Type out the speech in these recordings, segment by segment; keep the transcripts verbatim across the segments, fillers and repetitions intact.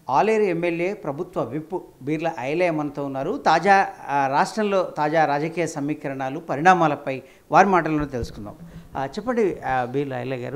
Aleru MLA ప్రభుత్వ whip Beerla Ilaiah మనతో ఉన్నారు. తాజా రాష్ట్రంలో తాజా రాజకీయ సమీకరణాలు పరిణామాలపై వారి మాటలను తెలుసుకుందాం. చెప్పండి బీర్ల ఐలయ్య గారు,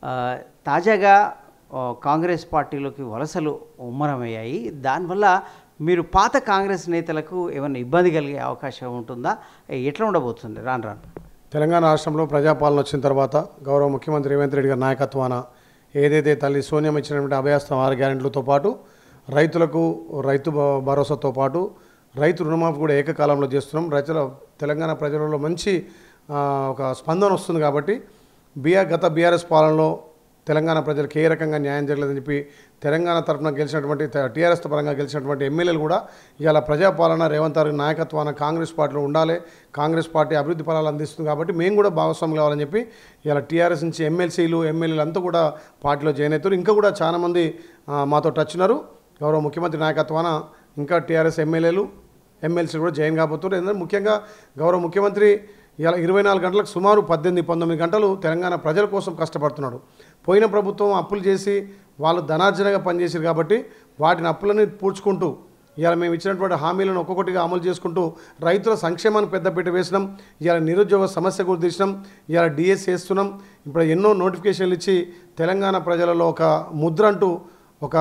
తాజాగా కాంగ్రెస్ పార్టీలోకి వలసలు ముమ్మరమయ్యాయి. దానివల్ల మీరు పాత కాంగ్రెస్ నేతలకు ఏమైనా ఇబ్బంది కలిగే అవకాశం ఉంటుందా? ఎట్లా ఉండబోతుంది రాను రాను? తెలంగాణ రాష్ట్రంలో ప్రజాపాలన వచ్చిన తర్వాత గౌరవ ముఖ్యమంత్రి రేవంత్ రెడ్డి గారి నాయకత్వాన ఏదైతే తల్లి సోనియా ఇచ్చినటువంటి అభయాస్తం ఆరు గ్యారెంట్లతో పాటు రైతులకు రైతు భరోసాతో పాటు రైతు రుణమాఫీ కూడా ఏకకాలంలో చేస్తున్నాం. రైతుల తెలంగాణ ప్రజలలో మంచి ఒక స్పందన వస్తుంది. కాబట్టి బీఆర్ గత బీఆర్ఎస్ పాలనలో తెలంగాణ ప్రజలకు ఏ రకంగా న్యాయం జరగలేదని చెప్పి తెలంగాణ తరఫున గెలిచినటువంటి టీఆర్ఎస్ పరంగా గెలిచినటువంటి ఎమ్మెల్యేలు కూడా ఇవాళ ప్రజాపాలన రేవంత్ రెడ్డి నాయకత్వాన కాంగ్రెస్ పార్టీలో ఉండాలి, కాంగ్రెస్ పార్టీ అభివృద్ధి ఫలాలు అందిస్తుంది కాబట్టి మేము కూడా భాగస్వామ్యం కావాలని చెప్పి ఇవాళ టీఆర్ఎస్ నుంచి ఎమ్మెల్సీలు ఎమ్మెల్యేలు అంతా కూడా పార్టీలో జాయిన్ అవుతారు. ఇంకా కూడా చాలామంది మాతో టచ్ ఉన్నారు. గౌరవ ముఖ్యమంత్రి నాయకత్వాన ఇంకా టీఆర్ఎస్ ఎమ్మెల్యేలు ఎమ్మెల్సీలు కూడా జాయిన్ కాబోతున్నారు. ఎందుకంటే ముఖ్యంగా గౌరవ ముఖ్యమంత్రి ఇలా ఇరవై నాలుగు గంటలకు సుమారు పద్దెనిమిది పంతొమ్మిది గంటలు తెలంగాణ ప్రజల కోసం కష్టపడుతున్నాడు. పోయిన ప్రభుత్వం అప్పులు చేసి వాళ్ళు ధనార్జనగా పనిచేసారు కాబట్టి వాటిని అప్పులని పూడ్చుకుంటూ ఇవాళ మేము ఇచ్చినటువంటి హామీలను ఒక్కొక్కటిగా అమలు చేసుకుంటూ రైతుల సంక్షేమానికి పెద్దపీట వేసినాం. ఇవాళ నిరుద్యోగ సమస్య కూడా తీసినాం. ఇవాళ డిఎస్ చేస్తున్నాం. ఇప్పుడు ఎన్నో నోటిఫికేషన్లు ఇచ్చి తెలంగాణ ప్రజలలో ఒక ముద్ర అంటూ ఒక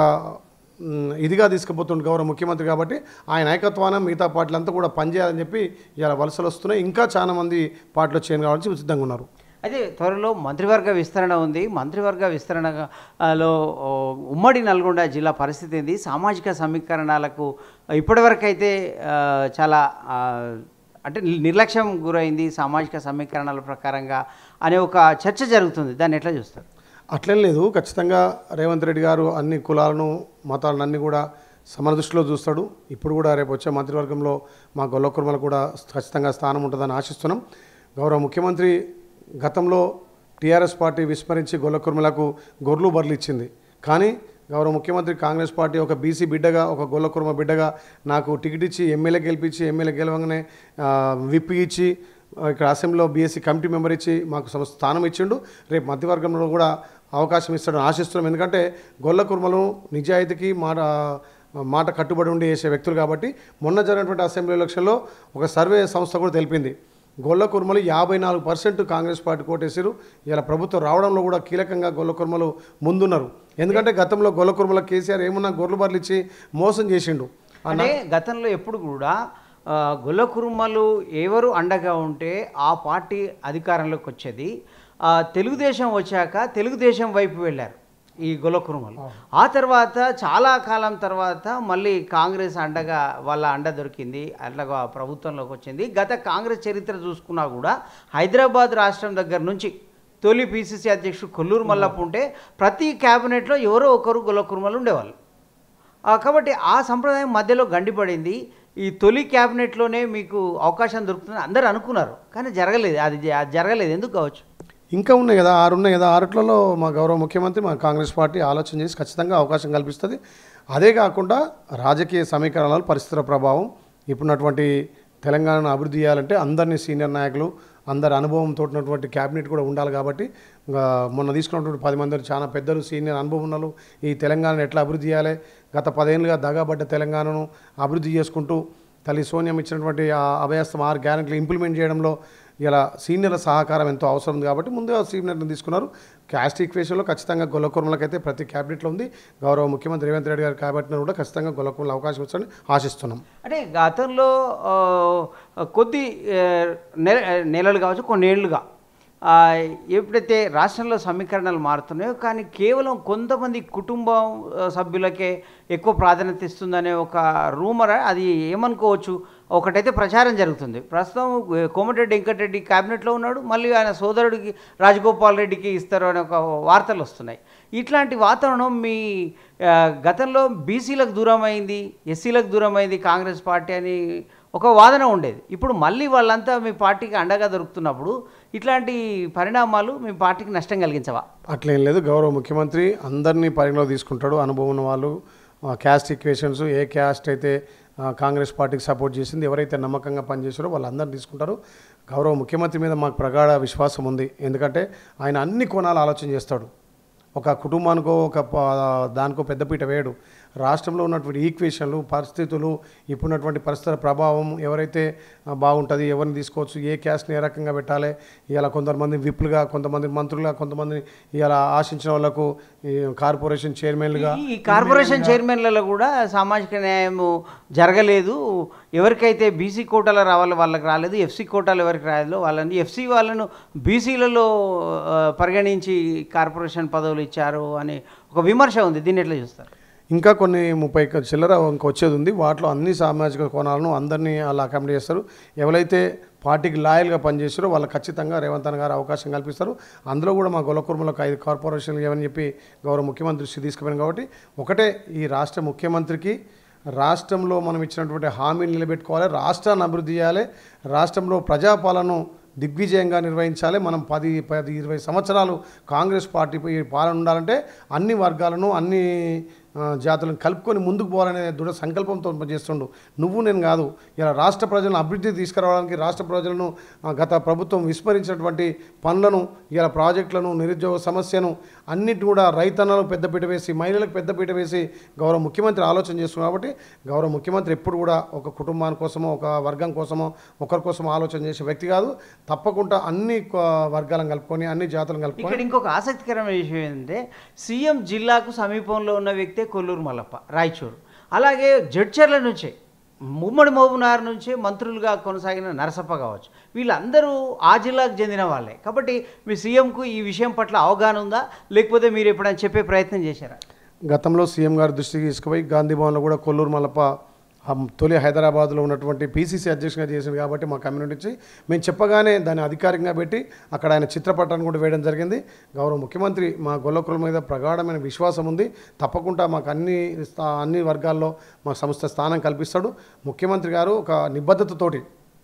ఇదిగా తీసుకుపోతుంది గౌరవ ముఖ్యమంత్రి. కాబట్టి ఆయన నాయకత్వాన మిగతా పార్టీలంతా కూడా పనిచేయాలని చెప్పి ఇలా వలసలు వస్తున్నాయి. ఇంకా చాలామంది పార్టీలో చేయని కావాల్సి సిద్ధంగా ఉన్నారు. అయితే త్వరలో మంత్రివర్గ విస్తరణ ఉంది. మంత్రివర్గ విస్తరణలో ఉమ్మడి నల్గొండ జిల్లా పరిస్థితి ఏంది? సామాజిక సమీకరణాలకు ఇప్పటివరకు అయితే చాలా అంటే నిర్లక్ష్యం గురైంది సామాజిక సమీకరణాల ప్రకారంగా అనే ఒక చర్చ జరుగుతుంది. దాన్ని ఎట్లా చూస్తారు? అట్లేం లేదు. ఖచ్చితంగా రేవంత్ రెడ్డి గారు అన్ని కులాలను మతాలను అన్నీ కూడా సమదృష్టిలో చూస్తాడు. ఇప్పుడు కూడా రేపు వచ్చే మంత్రివర్గంలో మా గొల్ల కుర్మలకు కూడా ఖచ్చితంగా స్థానం ఉంటుందని ఆశిస్తున్నాం. గౌరవ ముఖ్యమంత్రి గతంలో టీఆర్ఎస్ పార్టీ విస్మరించి గొల్ల కుర్మలకు గొర్రెలు బర్రెలు ఇచ్చింది. కానీ గౌరవ ముఖ్యమంత్రి కాంగ్రెస్ పార్టీ ఒక బీసీ బిడ్డగా ఒక గొల్ల కుర్మ బిడ్డగా నాకు టికెట్ ఇచ్చి ఎమ్మెల్యే గెలిపించి ఎమ్మెల్యే గెలవగానే విప్ ఇచ్చి ఇక్కడ అసెంబ్లీలో బీఎస్సీ కమిటీ మెంబర్ ఇచ్చి మాకు స్థానం ఇచ్చిండు. రేపు మధ్యవర్గంలో కూడా అవకాశం ఇస్తాడని ఆశిస్తున్నాం. ఎందుకంటే గొల్ల కుర్మలు నిజాయితీకి మాట మాట కట్టుబడి ఉండి చేసే వ్యక్తులు కాబట్టి మొన్న జరిగినటువంటి అసెంబ్లీ ఎలక్షన్లో ఒక సర్వే సంస్థ కూడా తెలిపింది గొల్ల కుర్మలు యాభై నాలుగు పర్సెంట్ కాంగ్రెస్ పార్టీ కోటేసారు. ఇలా ప్రభుత్వం రావడంలో కూడా కీలకంగా గొల్ల కుర్మలు ముందున్నారు. ఎందుకంటే గతంలో గొల్ల కుర్మల కేసీఆర్ ఏమన్నా గొర్రెలు బర్రెలు ఇచ్చి మోసం చేసిండు. అంటే గతంలో ఎప్పుడు కూడా గొల్ల కుర్మలు ఎవరు అండగా ఉంటే ఆ పార్టీ అధికారంలోకి వచ్చేది. తెలుగుదేశం వచ్చాక తెలుగుదేశం వైపు వెళ్ళారు ఈ గొల్ల కుర్మలు. ఆ తర్వాత చాలా కాలం తర్వాత మళ్ళీ కాంగ్రెస్ అండగా వాళ్ళ అండ దొరికింది, అట్లాగా ప్రభుత్వంలోకి వచ్చింది. గత కాంగ్రెస్ చరిత్ర చూసుకున్నా కూడా హైదరాబాద్ రాష్ట్రం దగ్గర నుంచి తొలి పిసిసి అధ్యక్షుడు కొల్లూరు మల్లప్ప ఉంటే ప్రతి క్యాబినెట్లో ఎవరో ఒకరు గొల్ల కుర్మలు ఉండేవాళ్ళు. కాబట్టి ఆ సంప్రదాయం మధ్యలో గండిపడింది. ఈ తొలి క్యాబినెట్లోనే మీకు అవకాశం దొరుకుతుంది అందరూ అనుకున్నారు, కానీ జరగలేదు. అది జరగలేదు. ఎందుకు కావచ్చు? ఇంకా ఉన్నాయి కదా, ఆరు ఉన్నాయి కదా. ఆరుట్లలో మా గౌరవ ముఖ్యమంత్రి మా కాంగ్రెస్ పార్టీ ఆలోచన చేసి ఖచ్చితంగా అవకాశం కల్పిస్తుంది. అదే కాకుండా రాజకీయ సమీకరణాలు పరిస్థితుల ప్రభావం ఇప్పుడున్నటువంటి తెలంగాణను అభివృద్ధి చేయాలంటే అందరినీ సీనియర్ నాయకులు అందరి అనుభవంతో ఉన్నటువంటి క్యాబినెట్ కూడా ఉండాలి. కాబట్టి మొన్న తీసుకున్నటువంటి పది మంది చాలా పెద్దలు సీనియర్ అనుభవం ఉన్నారు. ఈ తెలంగాణను ఎట్లా అభివృద్ధి చేయాలి, గత పదేళ్ళుగా దగాబడ్డ తెలంగాణను అభివృద్ధి చేసుకుంటూ తల్లి సోనియా ఇచ్చినటువంటి ఆ అభయాస్తం ఆరు గ్యారెంటీలు ఇంప్లిమెంట్ చేయడంలో ఇలా సీనియర్ల సహకారం ఎంతో అవసరం ఉంది. కాబట్టి ముందుగా సీనియర్ని తీసుకున్నారు. క్యాస్ట్ ఈక్వేషన్లో ఖచ్చితంగా గొల్ల కుర్మలకైతే ప్రతి క్యాబినెట్లో ఉంది. గౌరవ ముఖ్యమంత్రి రేవంత్ రెడ్డి గారు క్యాబినెట్లో కూడా ఖచ్చితంగా గొల్ల కుర్మలు అవకాశం ఇస్తారని ఆశిస్తున్నాం. అంటే గతంలో కొద్ది నెల నెలలు కావచ్చు కొన్నేళ్లుగా ఎప్పుడైతే రాష్ట్రంలో సమీకరణలు మారుతున్నాయో కానీ కేవలం కొంతమంది కుటుంబం సభ్యులకే ఎక్కువ ప్రాధాన్యత ఇస్తుందనే ఒక రూమర్, అది ఏమనుకోవచ్చు, ఒకటైతే ప్రచారం జరుగుతుంది. ప్రస్తుతం కోమటిరెడ్డి వెంకటరెడ్డి క్యాబినెట్లో ఉన్నాడు, మళ్ళీ ఆయన సోదరుడికి రాజగోపాల్ రెడ్డికి ఇస్తారు అనే ఒక వార్తలు వస్తున్నాయి. ఇట్లాంటి వాతావరణం మీ గతంలో బీసీలకు దూరం అయింది, ఎస్సీలకు దూరం అయింది కాంగ్రెస్ పార్టీ అని ఒక వాదన ఉండేది. ఇప్పుడు మళ్ళీ వాళ్ళంతా మీ పార్టీకి అండగా దొరుకుతున్నప్పుడు ఇట్లాంటి పరిణామాలు మీ పార్టీకి నష్టం కలిగించవా? అట్లేం లేదు. గౌరవ ముఖ్యమంత్రి అందరినీ పరిగణలో తీసుకుంటాడు. అనుభవం ఉన్న వాళ్ళు, క్యాస్ట్ ఈక్వేషన్స్, ఏ క్యాస్ట్ అయితే కాంగ్రెస్ పార్టీకి సపోర్ట్ చేసింది, ఎవరైతే నమ్మకంగా పనిచేసారో వాళ్ళందరినీ తీసుకుంటారు. గౌరవ ముఖ్యమంత్రి మీద మాకు ప్రగాఢ విశ్వాసం ఉంది. ఎందుకంటే ఆయన అన్ని కోణాలు ఆలోచన చేస్తాడు. ఒక కుటుంబానికో ఒక ప- దానికో పెద్దపీట వేయడు. రాష్ట్రంలో ఉన్నటువంటి ఈక్వేషన్లు, పరిస్థితులు, ఇప్పుడున్నటువంటి పరిస్థితుల ప్రభావం, ఎవరైతే ఆ, బాగుంటుంది, ఎవరిని తీసుకోవచ్చు, ఏ క్యాస్ట్ని ఏ రకంగా పెట్టాలి, ఇలా కొంతమంది విప్లుగా, కొంతమంది మంత్రులుగా, కొంతమంది ఇలా ఆశించిన వాళ్ళకు ఈ కార్పొరేషన్ చైర్మన్లుగా, ఈ కార్పొరేషన్ చైర్మన్లలో కూడా సామాజిక న్యాయం జరగలేదు. ఎవరికైతే బీసీ కోటాలో రావాలో వాళ్ళకి రాలేదు, ఎఫ్సీ కోటాలు ఎవరికి రాలేదు వాళ్ళని ఎఫ్సీ వాళ్ళను బీసీలలో పరిగణించి కార్పొరేషన్ పదవులు ఇచ్చారు అనే ఒక విమర్శ ఉంది. దీన్ని ఎట్లా చూస్తారు? ఇంకా కొన్ని ముప్పై క- చిల్లర ఇంకా వచ్చేది ఉంది. వాటిలో అన్ని సామాజిక కోణాలను అందరినీ అలా అకామిడేట్ చేస్తారు. ఎవరైతే పార్టీకి లాయల్గా పనిచేస్తారో వాళ్ళకి ఖచ్చితంగా రేవంత్ అన్న గారు అవకాశం కల్పిస్తారు. అందులో కూడా మా గొల్లకుర్మలకు ఐదు కార్పొరేషన్లు ఏమని చెప్పి గౌరవ ముఖ్యమంత్రి దృష్టి తీసుకుపోయాను. కాబట్టి ఒకటే, ఈ రాష్ట్ర ముఖ్యమంత్రికి రాష్ట్రంలో మనం ఇచ్చినటువంటి హామీని నిలబెట్టుకోవాలి, రాష్ట్రాన్ని అభివృద్ధి చేయాలి, రాష్ట్రంలో ప్రజాపాలన దిగ్విజయంగా నిర్వహించాలి. మనం పది పది ఇరవై సంవత్సరాలు కాంగ్రెస్ పార్టీ పాలన ఉండాలంటే అన్ని వర్గాలను, అన్ని ఆ, జాతులను కలుపుకొని ముందుకు పోవాలనే దృఢ సంకల్పంతో చేస్తుండు. నువ్వు నేను కాదు, ఇలా రాష్ట్ర ప్రజలను అభివృద్ధి తీసుకురావడానికి రాష్ట్ర ప్రజలను ఆ, గత ప్రభుత్వం విస్మరించినటువంటి పనులను, ఇలా ప్రాజెక్టులను, నిరుద్యోగ సమస్యను అన్నిటి కూడా రైతన్నలకు పెద్దపీట వేసి, మహిళలకు పెద్దపీట వేసి గౌరవ ముఖ్యమంత్రి ఆలోచన చేస్తున్నారు. కాబట్టి గౌరవ ముఖ్యమంత్రి ఎప్పుడు కూడా ఒక కుటుంబాని కోసమో, ఒక వర్గం కోసమో, ఒకరి కోసమో ఆలోచన చేసే వ్యక్తి కాదు. తప్పకుండా అన్ని క- వర్గాలను కలుపుకొని, అన్ని జాతులను కలుపుకొని. ఇక్కడ ఇంకొక ఆసక్తికరమైన విషయం ఏంటంటే, సీఎం జిల్లాకు సమీపంలో ఉన్న వ్యక్తే కొల్లూరు మల్లప్ప, రాయచూరు. అలాగే జడ్చర్ల నుంచే, ముమ్మడి మహబూబ్నగర్ నుంచే మంత్రులుగా కొనసాగిన నరసప్ప కావచ్చు, వీళ్ళందరూ ఆ జిల్లాకు చెందిన వాళ్ళే. కాబట్టి మీ సీఎంకు ఈ విషయం పట్ల అవగాహన ఉందా, లేకపోతే మీరు ఎప్పుడైనా చెప్పే ప్రయత్నం చేశారా? గతంలో సీఎం గారి దృష్టికి తీసుకుపోయి గాంధీ భవన్లో కూడా కొల్లూరు మల్లప్ప ఆ తొలి హైదరాబాద్లో ఉన్నటువంటి పీసీసీ అధ్యక్షుడిగా చేసింది. కాబట్టి మా కమ్యూనిటీ నుంచి మేము చెప్పగానే దాన్ని అధికారికంగా పెట్టి అక్కడ ఆయన చిత్రపటాన్ని కూడా వేయడం జరిగింది. గౌరవ ముఖ్యమంత్రి మా గొల్లకుల మీద ప్రగాఢమైన విశ్వాసం ఉంది. తప్పకుండా మాకు అన్ని స్థా- అన్ని వర్గాల్లో మా సంస్థ స్థానం కల్పిస్తాడు. ముఖ్యమంత్రి గారు ఒక నిబద్ధతతోటి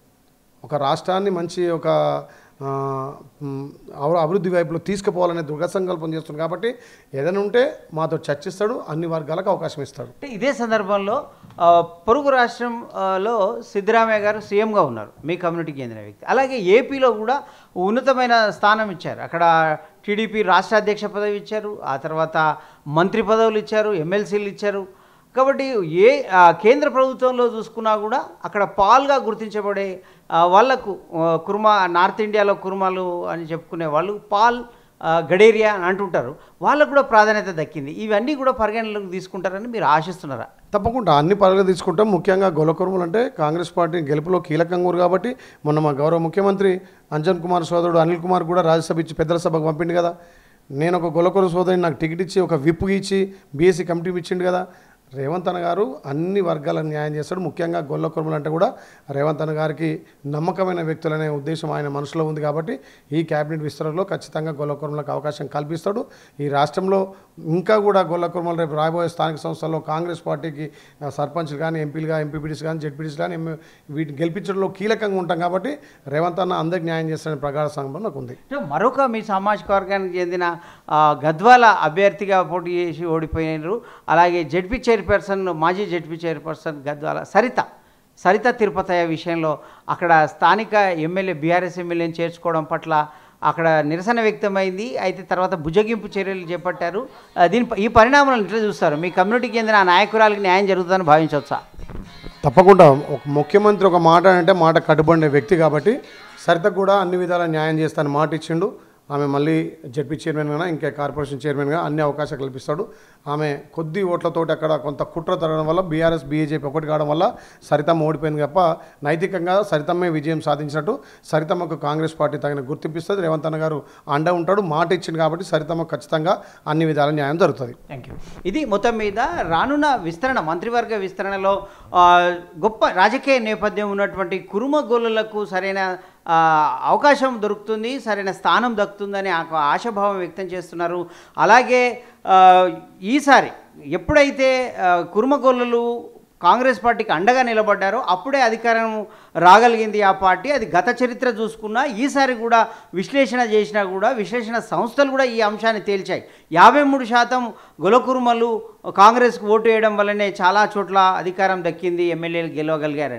ఒక రాష్ట్రాన్ని మంచి ఒక ఆ, మ్, అవ- అభివృద్ధి వైపులో తీసుకుపోవాలనే దృఢ సంకల్పం చేస్తుంది. కాబట్టి ఏదైనా ఉంటే మాతో చర్చిస్తాడు, అన్ని వర్గాలకు అవకాశం ఇస్తాడు. అంటే ఇదే సందర్భంలో ఆ, పొరుగు రాష్ట్రంలో సిద్ధరామయ్య గారు సీఎంగా ఉన్నారు, మీ కమ్యూనిటీకి చెందిన వ్యక్తి. అలాగే ఏపీలో కూడా ఉన్నతమైన స్థానం ఇచ్చారు. అక్కడ టీడీపీ రాష్ట్ర అధ్యక్ష పదవి ఇచ్చారు, ఆ తర్వాత మంత్రి పదవులు ఇచ్చారు, ఎమ్మెల్సీలు ఇచ్చారు. కాబట్టి ఏ ఆ, కేంద్ర ప్రభుత్వంలో చూసుకున్నా కూడా అక్కడ పాల్గా గుర్తించబడే ఆ, వాళ్లకు ఆ, కుర్మా, నార్త్ ఇండియాలో కుర్మాలు అని చెప్పుకునే వాళ్ళు పాల్, ఆ, గడేరియా అని అంటుంటారు, వాళ్ళకు కూడా ప్రాధాన్యత దక్కింది. ఇవన్నీ కూడా పరిగణనలోకి తీసుకుంటారని మీరు ఆశిస్తున్నారా? తప్పకుండా అన్ని పనులు తీసుకుంటాం. ముఖ్యంగా గొల్లకుర్మలు అంటే కాంగ్రెస్ పార్టీ గెలుపులో కీలకంగా ఊరు. కాబట్టి మొన్న మా గౌరవ ముఖ్యమంత్రి అంజన్ కుమార్ సోదరుడు అనిల్ కుమార్ కూడా రాజ్యసభ ఇచ్చి పెద్దల సభకు పంపిండు కదా. నేను ఒక గొల్లకుర్మ సోదరిని నాకు టికెట్ ఇచ్చి ఒక విప్ ఇచ్చి బీఎస్సీ కమిటీ ఇచ్చిండు కదా. రేవంత్ అన్న గారు అన్ని వర్గాలను న్యాయం చేస్తాడు. ముఖ్యంగా గొల్లకుర్మలు అంటే కూడా రేవంత్ అన్న గారికి నమ్మకమైన వ్యక్తులనే ఉద్దేశం ఆయన మనసులో ఉంది. కాబట్టి ఈ క్యాబినెట్ విస్తరణలో ఖచ్చితంగా గొల్లకుర్మలకు అవకాశం కల్పిస్తాడు. ఈ రాష్ట్రంలో ఇంకా కూడా గొల్లకుర్మలు రేపు రాబోయే స్థానిక సంస్థల్లో కాంగ్రెస్ పార్టీకి ఆ, సర్పంచ్లు కానీ, ఎంపీలుగా, ఎంపీపీటీస్ కానీ, జెడ్పీటీస్ కానీ ఎమ్ వీటిని గెలిపించడంలో కీలకంగా ఉంటాం. కాబట్టి రేవంత్ అన్న అందరికి న్యాయం చేస్తాడని ప్రగాఢ సంకల్పం నాకు ఉంది. అంటే మరొక మీ సామాజిక వర్గానికి చెందిన ఆ, గద్వాల అభ్యర్థిగా పోటీ చేసి ఓడిపోయినారు. అలాగే జెడ్పీ చైర్పర్సన్, మాజీ జెడ్పీ చైర్పర్సన్ గద్వాల సరిత సరిత తిరుపతయ్య విషయంలో అక్కడ స్థానిక ఎమ్మెల్యే, బీఆర్ఎస్ ఎమ్మెల్యేని చేర్చుకోవడం పట్ల అక్కడ నిరసన వ్యక్తమైంది. అయితే తర్వాత భుజగింపు చర్యలు చేపట్టారు. ఆ, దీని ఈ పరిణామాలను ఎట్లా చూస్తారు? మీ కమ్యూనిటీకి చెందిన ఆ నాయకురాలకి న్యాయం జరుగుతుందని భావించవచ్చా? తప్పకుండా ఒక ముఖ్యమంత్రి ఒక మాట అంటే మాట కట్టుబడిన వ్యక్తి. కాబట్టి సరితకు కూడా అన్ని విధాల న్యాయం చేస్తానని మాట ఇచ్చిండు. ఆమె మళ్ళీ జడ్పీ చైర్మన్గా, ఇంకా కార్పొరేషన్ చైర్మన్గా అన్ని అవకాశాలు కల్పిస్తాడు. ఆమె కొద్ది ఓట్లతోటి అక్కడ కొంత కుట్ర తరగడం వల్ల బీఆర్ఎస్ బీజేపీ ఒకటి కావడం వల్ల సరితమ్మ ఓడిపోయింది తప్ప నైతికంగా సరితమ్మే విజయం సాధించినట్టు. సరితమ్మకు కాంగ్రెస్ పార్టీ తగిన గుర్తింపిస్తుంది. రేవంత్ అన్న గారు అండ ఉంటాడు, మాట ఇచ్చింది. కాబట్టి సరితమ్మ ఖచ్చితంగా అన్ని విధాల న్యాయం జరుగుతుంది. Thank you. ఇది మొత్తం మీద రానున్న విస్తరణ, మంత్రివర్గ విస్తరణలో ఆ, గొప్ప రాజకీయ నేపథ్యం ఉన్నటువంటి కురుమ గోళ్ళలకు సరైన ఆ, అవకాశం దొరుకుతుంది, సరైన స్థానం దక్కుతుందని ఆ ఆశాభావం వ్యక్తం చేస్తున్నారు. అలాగే ఆ, ఈసారి ఎప్పుడైతే ఆ, కురుమ గోళ్ళలు కాంగ్రెస్ పార్టీకి అండగా నిలబడ్డారో అప్పుడే అధికారం రాగలిగింది ఆ పార్టీ. అది గత చరిత్ర చూసుకున్నా ఈసారి కూడా విశ్లేషణ చేసినా కూడా విశ్లేషణ సంస్థలు కూడా ఈ అంశాన్ని తేల్చాయి. యాభై మూడు శాతం గొలకురుమలు కాంగ్రెస్కు ఓటు వేయడం వల్లనే చాలా చోట్ల అధికారం దక్కింది, ఎమ్మెల్యేలు గెలవగలిగారని.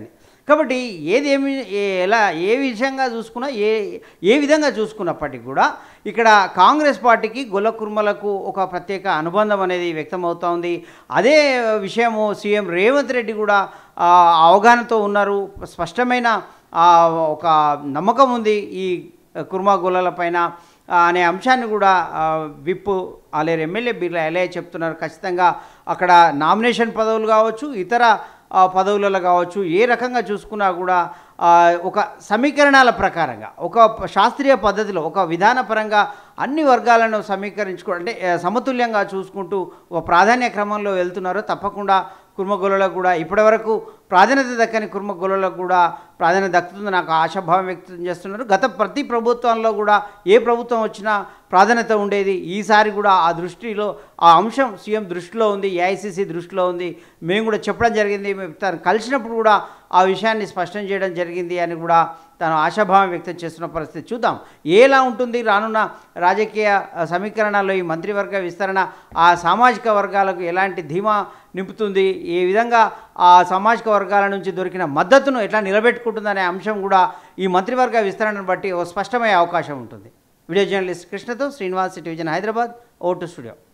కాబట్టి ఏది ఏమి ఏ- ఎలా ఏ విషయంగా చూసుకున్నా ఏ ఏ విధంగా చూసుకున్నప్పటికీ కూడా ఇక్కడ కాంగ్రెస్ పార్టీకి గొల్ల కుర్మలకు ఒక ప్రత్యేక అనుబంధం అనేది వ్యక్తమవుతూ ఉంది. అదే విషయము సీఎం రేవంత్ రెడ్డి కూడా ఆ, అవగాహనతో ఉన్నారు. స్పష్టమైన ఆ, ఒక నమ్మకం ఉంది ఈ కుర్మా గొల్లల పైన ఆ, అనే అంశాన్ని కూడా ఆ, విప్ ఆలేరు ఎమ్మెల్యే బిర్లా ఎలయ్య చెప్తున్నారు. ఖచ్చితంగా అక్కడ నామినేషన్ పదవులు కావచ్చు, ఇతర ఆ, పదవులలో కావచ్చు, ఏ రకంగా చూసుకున్నా కూడా ఆ, ఒక సమీకరణాల ప్రకారంగా ఒక ప- శాస్త్రీయ పద్ధతిలో ఒక విధానపరంగా అన్ని వర్గాలను సమీకరించుకో అంటే ఆ, సమతుల్యంగా చూసుకుంటూ ఒక ప్రాధాన్య క్రమంలో వెళ్తున్నారు. తప్పకుండా కుర్మగొల్లకు కూడా ఇప్పటివరకు ప్రాధాన్యత దక్కని కుర్మగొల్లకు కూడా ప్రాధాన్యత దక్కుతుంది నాకు ఆశాభావం వ్యక్తం చేస్తున్నారు. గత ప్రతి ప్రభుత్వంలో కూడా ఏ ప్రభుత్వం వచ్చినా ప్రాధాన్యత ఉండేది. ఈసారి కూడా ఆ దృష్టిలో ఆ అంశం సీఎం దృష్టిలో ఉంది, ఏఐసిసి దృష్టిలో ఉంది. మేము కూడా చెప్పడం జరిగింది, మేము తను కలిసినప్పుడు కూడా ఆ విషయాన్ని స్పష్టం చేయడం జరిగింది అని కూడా తను ఆశాభావం వ్యక్తం చేస్తున్న పరిస్థితి. చూద్దాం ఎలా ఉంటుంది రానున్న రాజకీయ ఆ, సమీకరణాల్లో ఈ మంత్రివర్గ విస్తరణ ఆ సామాజిక వర్గాలకు ఎలాంటి ధీమా నింపుతుంది, ఏ విధంగా ఆ సామాజిక వర్గాల నుంచి దొరికిన మద్దతును ఎట్లా నిలబెట్టుకుంటుందనే అంశం కూడా ఈ మంత్రివర్గ విస్తరణను బట్టి ఓ స్పష్టమయ్యే అవకాశం ఉంటుంది. వీడియో జర్నలిస్ట్ కృష్ణతో శ్రీనివాస్, సిటీ విజన్, హైదరాబాద్. ఓ టు స్టూడియో.